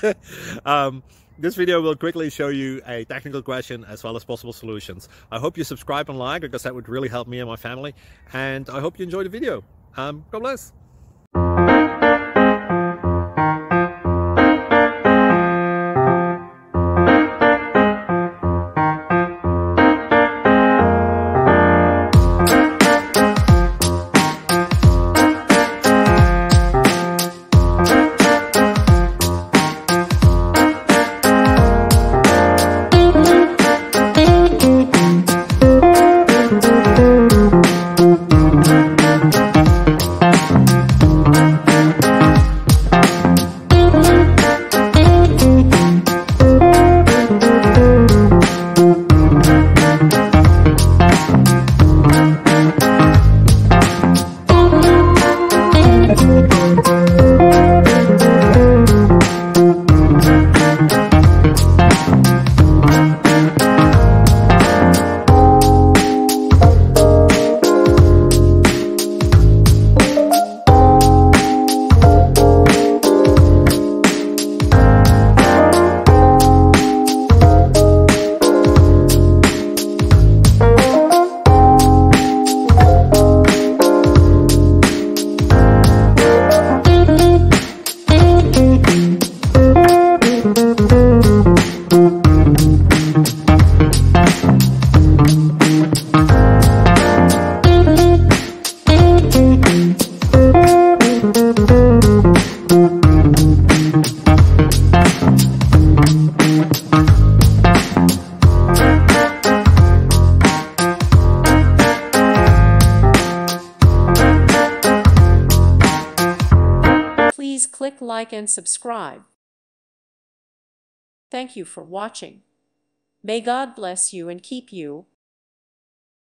This video will quickly show you a technical question as well as possible solutions. I hope you subscribe and like, because that would really help me and my family. And I hope you enjoy the video. God bless. Please click like and subscribe. Thank you for watching. May God bless you and keep you.